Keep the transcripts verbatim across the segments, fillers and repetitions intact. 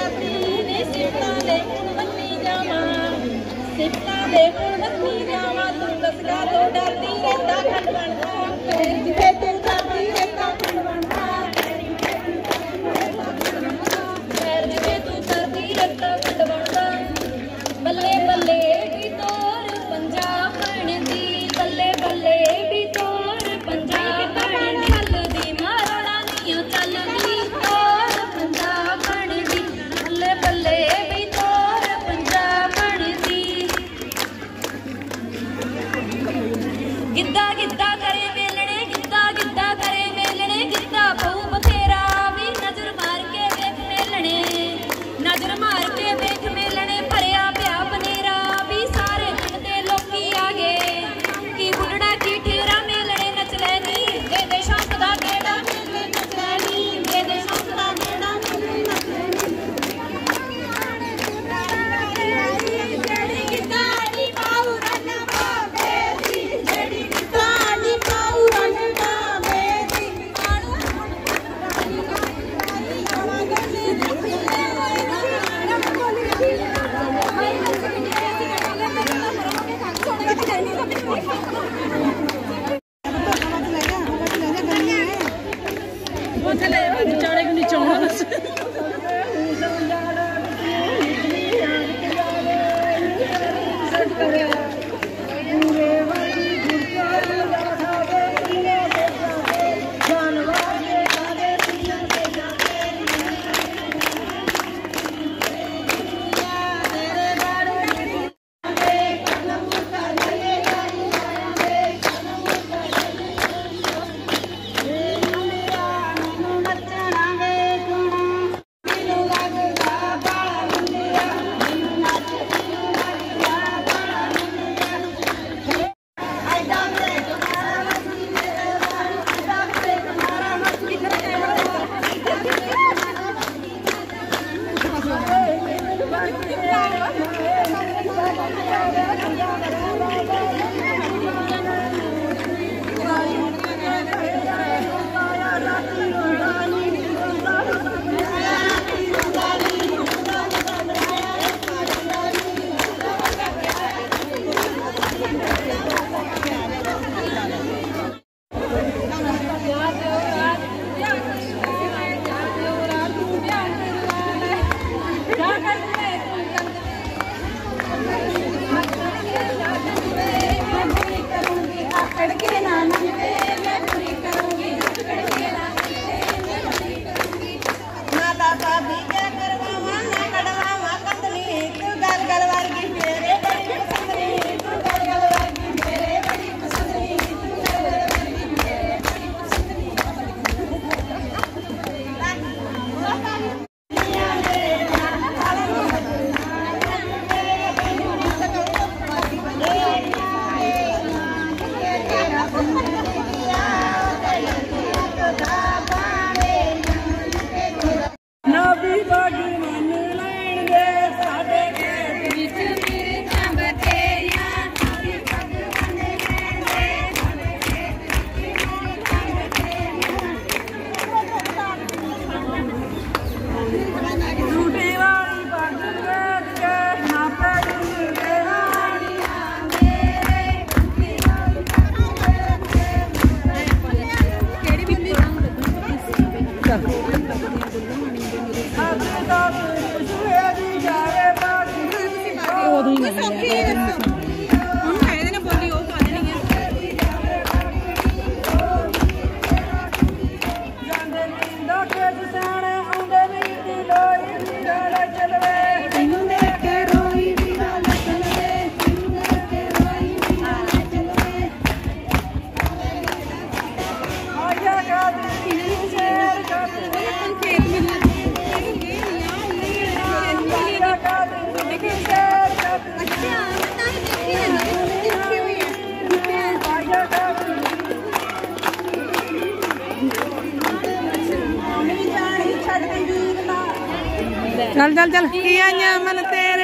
चल चल चल किया मन तेरे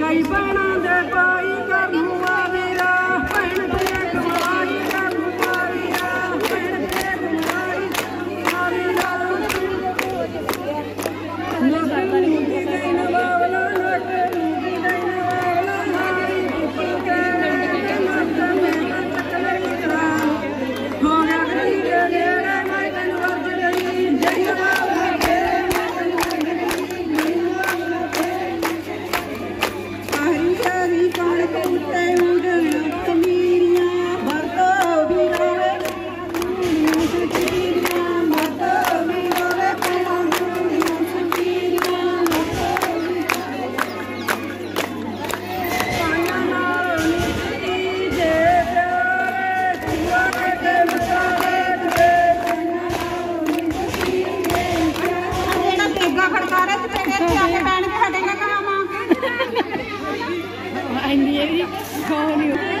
भाई बहना दे भाई कर मुआविरा बहन दे भाई कर मुआविरा बहन दे भाई मुआविरा नौकरी की गई नवावला नौकरी की गई नवावला नागरी की के मत में चकले इतरा हो नगरी के नेड़े मैं तन वर्ज रही जय बाबा के मैं तन वर्ज रही हरी हरी कण कुत्ते उड़न कमीरियां भरतो भी रोवे मुनियों सुचीरियां भरतो भी रोवे मुनियों सुचीरियां पाया नाल नीति जे प्यारे हुआ के मसाले दे ਜਿਹੜਾ ਤੇਗਾ ਖੜਕਾ ਰਿਹਾ ਤੇ ਤੇਰੇ ਇੱਥੇ ਆ ਕੇ ਬੈਠ ਕੇ ਹਟੇਗਾ ਕਹਾਵਾਂ ਆਂਦੀ ਹੈ ਵੀ ਕੌਣ ਨਹੀਂ